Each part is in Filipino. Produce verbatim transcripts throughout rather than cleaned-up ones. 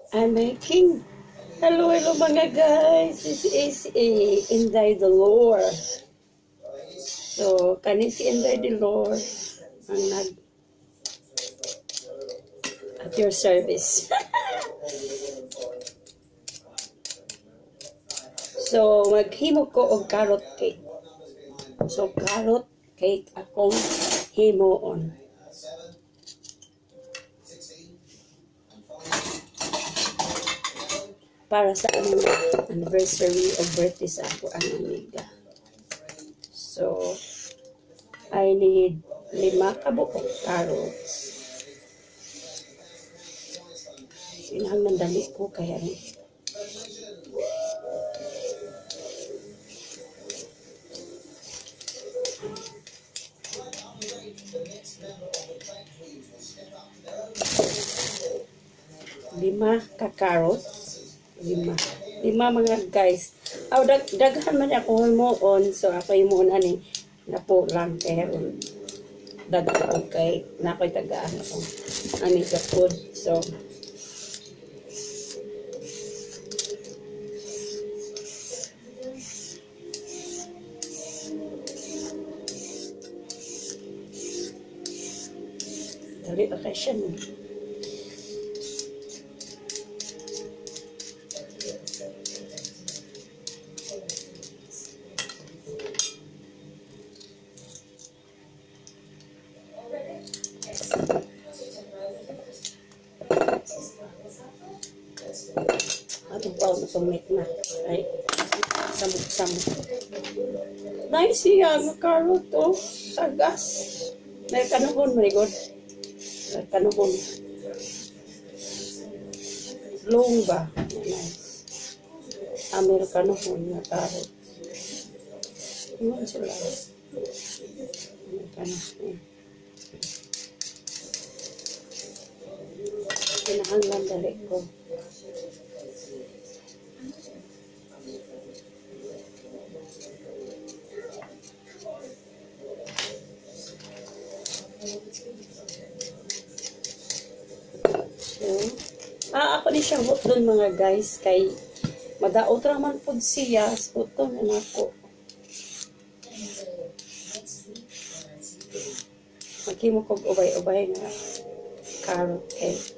I'm making. Hello, hello mga guys. This is a Inday Dolor. So, kani si Inday Dolor ang nag at your service. So, maghimo ko og carrot cake. So, carrot cake akong himoon. Para sa aming anniversary of birthday sa ako ang amiga. So, I need lima kabuok carrots. Inang nandali ko kaya rin. Lima ka carrots. Lima. Lima mga guys. Aw, dag daghan man ako himoon. So, ako himoon ani na po lang karon. Daghan ko kay na ko'y tagaan ako. Ani ka food. So, dali na kayo siya no. Atong pao na itong make na. Ay, samog-samog. Nice siya, ang carrot to. Sagas. May kanuhon, marigod. May kanuhon. Long ba? Nice. Amer kanuhon na carrot. Iwan sila. Amer kanuhon. Pinahanglan dali ko. So, ah, ako ni siyang hutlon mga guys kay madaot raman pod siya hutlon na ako. Maghimo kog ubay-ubay nga carrot cake.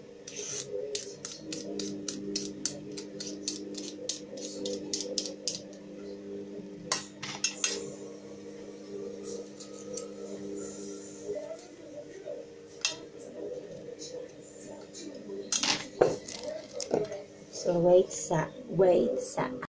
So wait sa wait sa